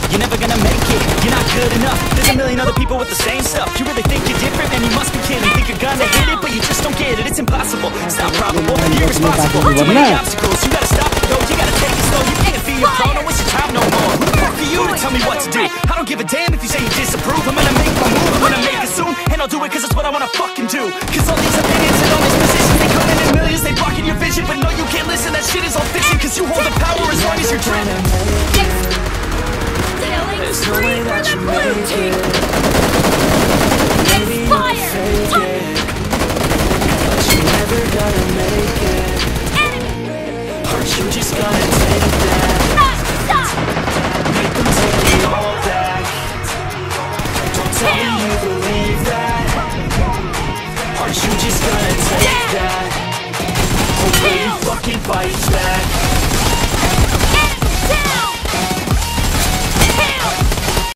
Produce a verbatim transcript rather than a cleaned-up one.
you're never gonna make it. You're not good enough, there's a million other people with the same stuff. You really think you're different, man, you must be kidding. Think you're gonna hit it, but you just don't get it. It's impossible, it's not probable, you're irresponsible. Too many obstacles, you gotta stop it, yo. You gotta take it slow, you can't feel your pro, no waste your time no more. Who the fuck are you to tell me what to do? I don't give a damn if you say you disapprove. I'm gonna make my move, I'm gonna make it soon, and I'll do it cause it's what I wanna fucking do. Cause all these opinions and all these positions, they come in in millions, they blocking your vision. But no, you can't listen, that shit is all fiction. Cause you hold the power as long as you're dreaming. Killing spree for the blue team!